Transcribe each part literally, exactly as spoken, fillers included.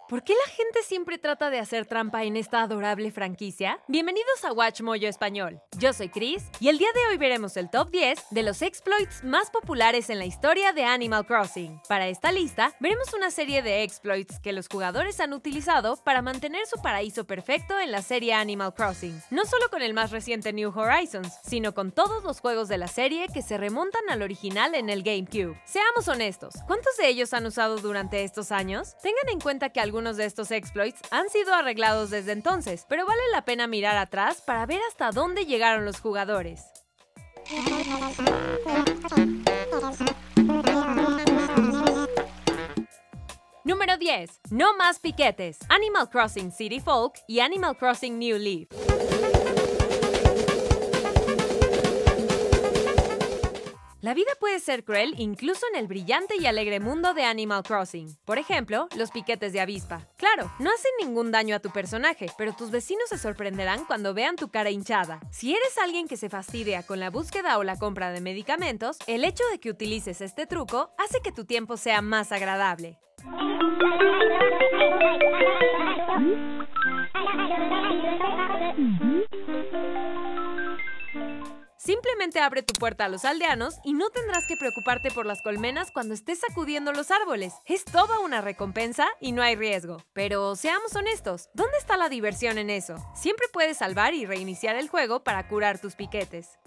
¿Por qué la gente siempre trata de hacer trampa en esta adorable franquicia? Bienvenidos a WatchMojo Español. Yo soy Chris y el día de hoy veremos el top diez de los exploits más populares en la historia de Animal Crossing. Para esta lista, veremos una serie de exploits que los jugadores han utilizado para mantener su paraíso perfecto en la serie Animal Crossing. No solo con el más reciente New Horizons, sino con todos los juegos de la serie que se remontan al original en el GameCube. Seamos honestos, ¿cuántos de ellos han usado durante estos años? Tengan en cuenta que algunos Algunos de estos exploits han sido arreglados desde entonces, pero vale la pena mirar atrás para ver hasta dónde llegaron los jugadores. Número diez. No más piquetes. Animal Crossing City Folk y Animal Crossing New Leaf. La vida puede ser cruel incluso en el brillante y alegre mundo de Animal Crossing. Por ejemplo, los piquetes de avispa. Claro, no hacen ningún daño a tu personaje, pero tus vecinos se sorprenderán cuando vean tu cara hinchada. Si eres alguien que se fastidia con la búsqueda o la compra de medicamentos, el hecho de que utilices este truco hace que tu tiempo sea más agradable. Simplemente abre tu puerta a los aldeanos y no tendrás que preocuparte por las colmenas cuando estés sacudiendo los árboles. Es toda una recompensa y no hay riesgo. Pero seamos honestos, ¿dónde está la diversión en eso? Siempre puedes salvar y reiniciar el juego para curar tus piquetes.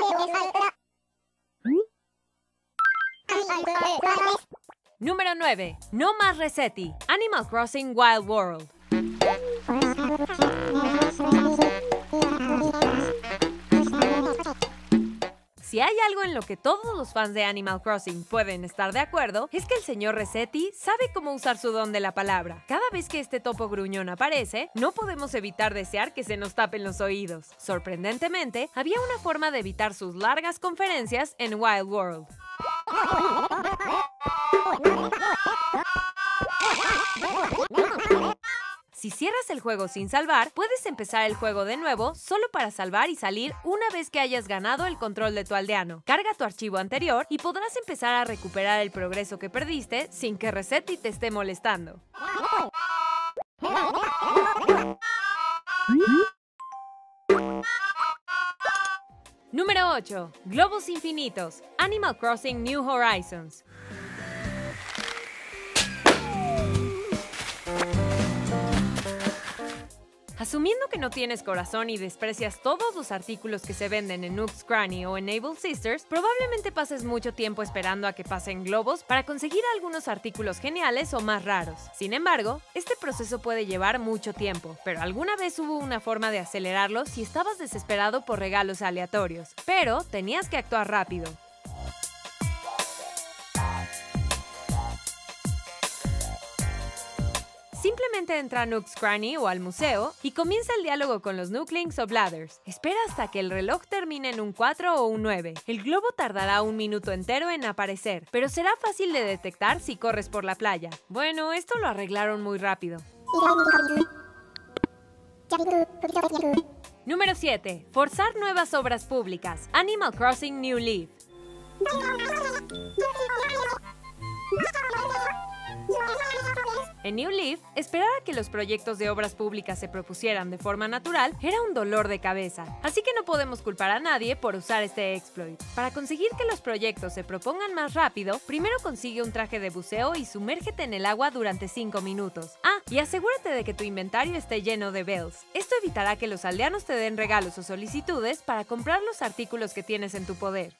Número nueve. No más Resetti. Animal Crossing Wild World. Si hay algo en lo que todos los fans de Animal Crossing pueden estar de acuerdo, es que el señor Resetti sabe cómo usar su don de la palabra. Cada vez que este topo gruñón aparece, no podemos evitar desear que se nos tapen los oídos. Sorprendentemente, había una forma de evitar sus largas conferencias en Wild World. Si cierras el juego sin salvar, puedes empezar el juego de nuevo solo para salvar y salir una vez que hayas ganado el control de tu aldeano. Carga tu archivo anterior y podrás empezar a recuperar el progreso que perdiste sin que Resetti te esté molestando. Número ocho. Globos infinitos. Animal Crossing New Horizons. Asumiendo que no tienes corazón y desprecias todos los artículos que se venden en Nook's Cranny o en Able Sisters, probablemente pases mucho tiempo esperando a que pasen globos para conseguir algunos artículos geniales o más raros. Sin embargo, este proceso puede llevar mucho tiempo, pero alguna vez hubo una forma de acelerarlo si estabas desesperado por regalos aleatorios. Pero tenías que actuar rápido. Simplemente entra a Nook's Cranny o al museo y comienza el diálogo con los Nooklings o Blathers. Espera hasta que el reloj termine en un cuatro o un nueve. El globo tardará un minuto entero en aparecer, pero será fácil de detectar si corres por la playa. Bueno, esto lo arreglaron muy rápido. Número siete. Forzar nuevas obras públicas. Animal Crossing New Leaf. En New Leaf, esperar a que los proyectos de obras públicas se propusieran de forma natural era un dolor de cabeza, así que no podemos culpar a nadie por usar este exploit. Para conseguir que los proyectos se propongan más rápido, primero consigue un traje de buceo y sumérgete en el agua durante cinco minutos. Ah, y asegúrate de que tu inventario esté lleno de bells. Esto evitará que los aldeanos te den regalos o solicitudes para comprar los artículos que tienes en tu poder.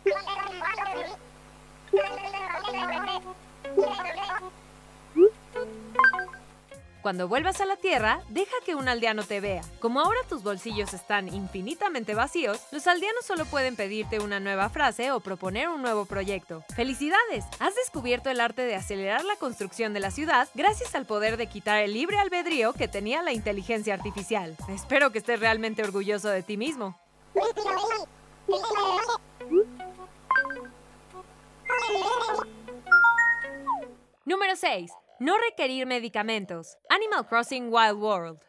Cuando vuelvas a la Tierra, deja que un aldeano te vea. Como ahora tus bolsillos están infinitamente vacíos, los aldeanos solo pueden pedirte una nueva frase o proponer un nuevo proyecto. ¡Felicidades! Has descubierto el arte de acelerar la construcción de la ciudad gracias al poder de quitar el libre albedrío que tenía la inteligencia artificial. Espero que estés realmente orgulloso de ti mismo. Número seis. No requerir medicamentos. Animal Crossing Wild World.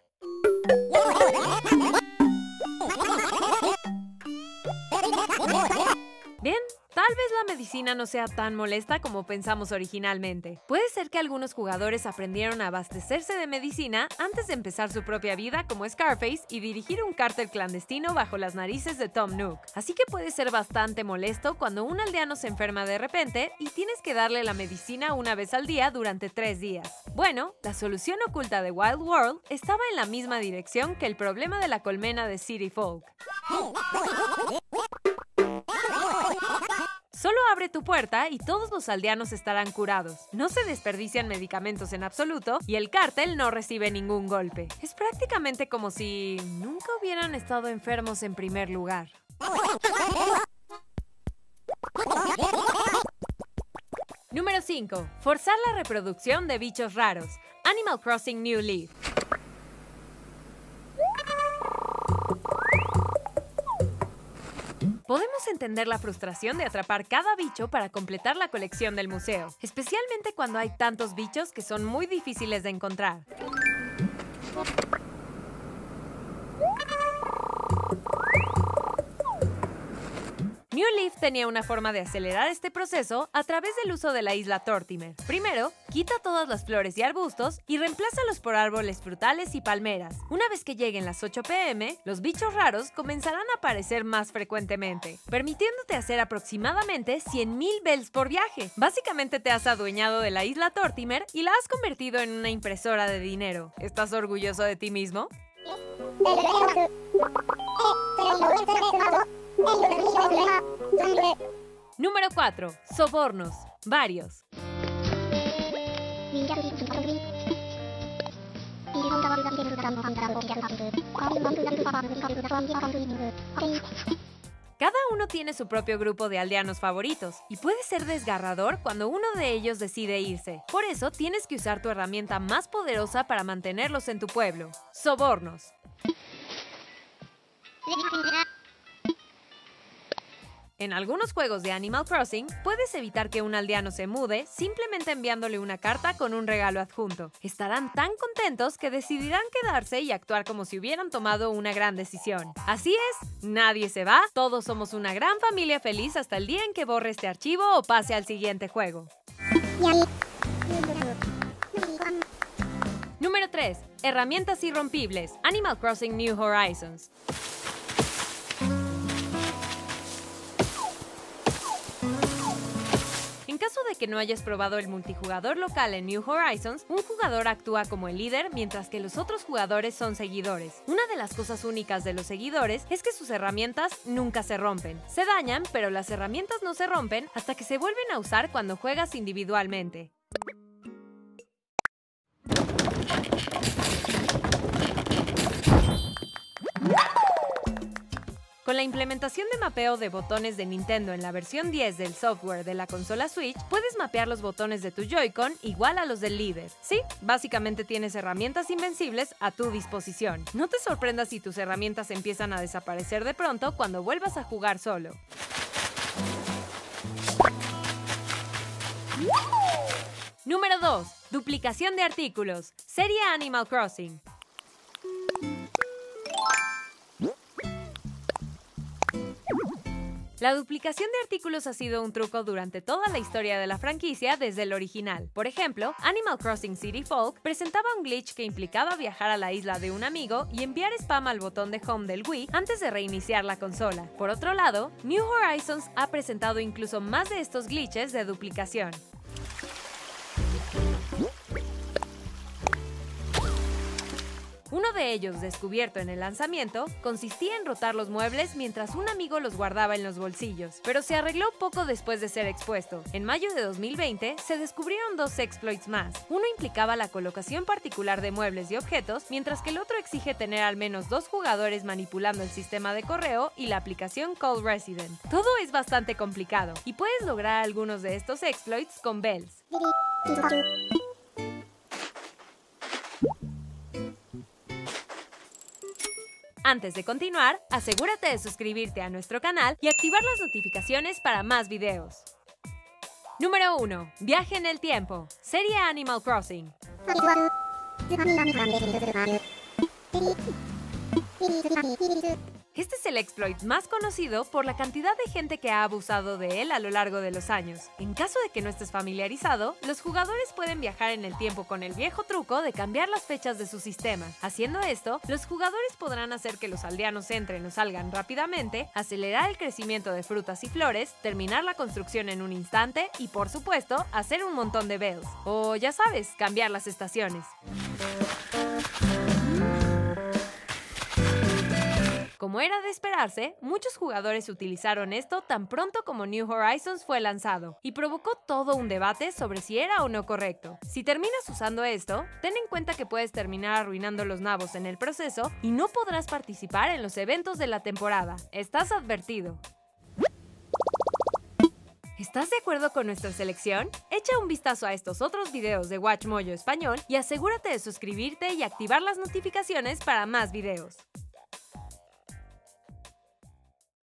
Bien, tal vez la medicina no sea tan molesta como pensamos originalmente. Puede ser que algunos jugadores aprendieron a abastecerse de medicina antes de empezar su propia vida como Scarface y dirigir un cártel clandestino bajo las narices de Tom Nook. Así que puede ser bastante molesto cuando un aldeano se enferma de repente y tienes que darle la medicina una vez al día durante tres días. Bueno, la solución oculta de Wild World estaba en la misma dirección que el problema de la colmena de City Folk. Solo abre tu puerta y todos los aldeanos estarán curados. No se desperdician medicamentos en absoluto y el cártel no recibe ningún golpe. Es prácticamente como si nunca hubieran estado enfermos en primer lugar. Número cinco. Forzar la reproducción de bichos raros. Animal Crossing New Leaf. Podemos entender la frustración de atrapar cada bicho para completar la colección del museo, especialmente cuando hay tantos bichos que son muy difíciles de encontrar. New Leaf tenía una forma de acelerar este proceso a través del uso de la isla Tortimer. Primero, quita todas las flores y arbustos y reemplázalos por árboles frutales y palmeras. Una vez que lleguen las ocho pe eme, los bichos raros comenzarán a aparecer más frecuentemente, permitiéndote hacer aproximadamente cien mil bells por viaje. Básicamente te has adueñado de la isla Tortimer y la has convertido en una impresora de dinero. ¿Estás orgulloso de ti mismo? Número cuatro. Sobornos. Varios. Cada uno tiene su propio grupo de aldeanos favoritos, y puede ser desgarrador cuando uno de ellos decide irse. Por eso tienes que usar tu herramienta más poderosa para mantenerlos en tu pueblo. Sobornos. En algunos juegos de Animal Crossing, puedes evitar que un aldeano se mude simplemente enviándole una carta con un regalo adjunto. Estarán tan contentos que decidirán quedarse y actuar como si hubieran tomado una gran decisión. Así es, nadie se va, todos somos una gran familia feliz hasta el día en que borre este archivo o pase al siguiente juego. Número tres. Herramientas irrompibles. Animal Crossing New Horizons. En caso de que no hayas probado el multijugador local en New Horizons, un jugador actúa como el líder mientras que los otros jugadores son seguidores. Una de las cosas únicas de los seguidores es que sus herramientas nunca se rompen. Se dañan, pero las herramientas no se rompen hasta que se vuelven a usar cuando juegas individualmente. Con la implementación de mapeo de botones de Nintendo en la versión diez del software de la consola Switch, puedes mapear los botones de tu Joy-Con igual a los del líder. Sí, básicamente tienes herramientas invencibles a tu disposición. No te sorprendas si tus herramientas empiezan a desaparecer de pronto cuando vuelvas a jugar solo. Número dos. Duplicación de artículos. Serie Animal Crossing. La duplicación de artículos ha sido un truco durante toda la historia de la franquicia desde el original. Por ejemplo, Animal Crossing City Folk presentaba un glitch que implicaba viajar a la isla de un amigo y enviar spam al botón de home del Wii antes de reiniciar la consola. Por otro lado, New Horizons ha presentado incluso más de estos glitches de duplicación. Uno de ellos, descubierto en el lanzamiento, consistía en rotar los muebles mientras un amigo los guardaba en los bolsillos, pero se arregló poco después de ser expuesto. En mayo de dos mil veinte, se descubrieron dos exploits más. Uno implicaba la colocación particular de muebles y objetos, mientras que el otro exige tener al menos dos jugadores manipulando el sistema de correo y la aplicación Call Resident. Todo es bastante complicado, y puedes lograr algunos de estos exploits con Bells. Antes de continuar, asegúrate de suscribirte a nuestro canal y activar las notificaciones para más videos. Número uno. Viaje en el tiempo. Serie Animal Crossing. Este es el exploit más conocido por la cantidad de gente que ha abusado de él a lo largo de los años. En caso de que no estés familiarizado, los jugadores pueden viajar en el tiempo con el viejo truco de cambiar las fechas de su sistema. Haciendo esto, los jugadores podrán hacer que los aldeanos entren o salgan rápidamente, acelerar el crecimiento de frutas y flores, terminar la construcción en un instante y, por supuesto, hacer un montón de bells. O, ya sabes, cambiar las estaciones. Como era de esperarse, muchos jugadores utilizaron esto tan pronto como New Horizons fue lanzado, y provocó todo un debate sobre si era o no correcto. Si terminas usando esto, ten en cuenta que puedes terminar arruinando los nabos en el proceso y no podrás participar en los eventos de la temporada. Estás advertido. ¿Estás de acuerdo con nuestra selección? Echa un vistazo a estos otros videos de WatchMojo Español y asegúrate de suscribirte y activar las notificaciones para más videos.